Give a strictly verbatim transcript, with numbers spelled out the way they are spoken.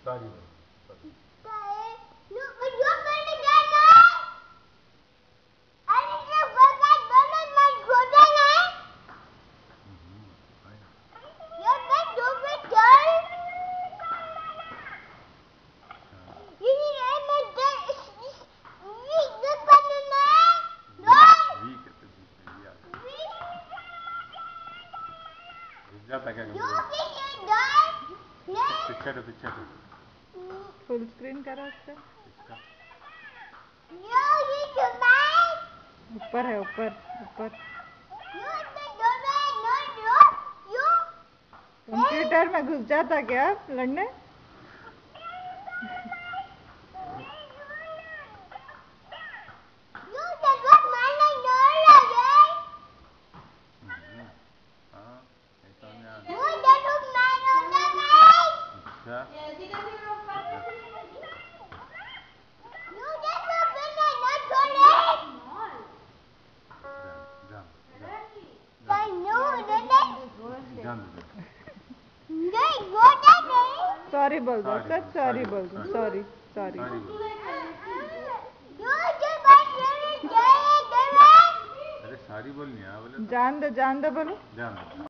sorry जाता क्या picture picture full screen करा उसका ऊपर है ऊपर ऊपर कंप्यूटर में घुस जाता क्या लड़ने सॉरी बोल दो सर सॉरी बोल दो सॉरी सॉरी अरे सारी बोलनी है बोले जान दो जान दो बोलो जान दो